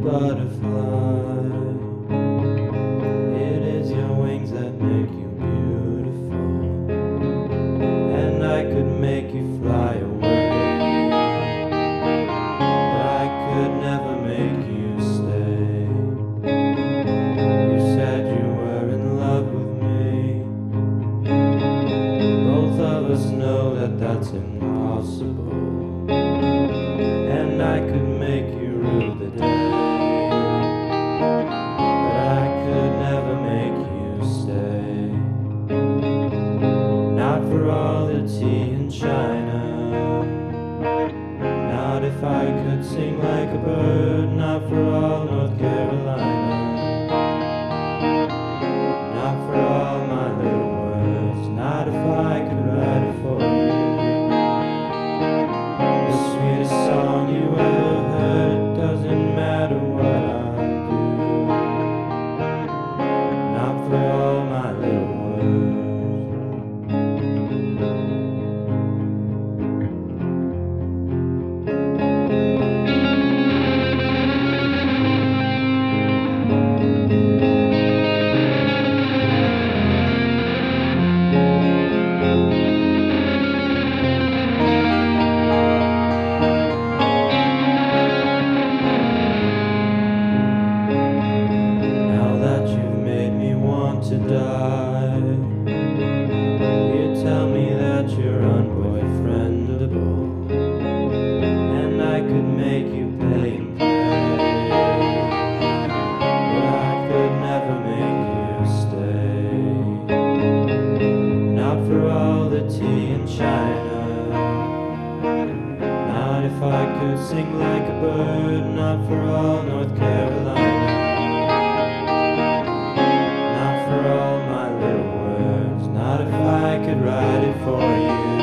butterfly. It is your wings that make you beautiful, and I could make you fly away, but I could never make you stay. You said you were in love with me. Both of us know that that's impossible, and I could make you rule the day, but I could never make you stay. Not for all the tea in China, not if I could sing like a bird, not for all North Carolina, not for all my little words, not if I could write it for you. The sweetest song you ever heard, it doesn't matter what I do, not for all my little words. To die, you tell me that you're unboyfriendable, and I could make you pay and play, but I could never make you stay. Not for all the tea in China, not if I could sing like a bird, not for all North Carolina, not if I could write it for you.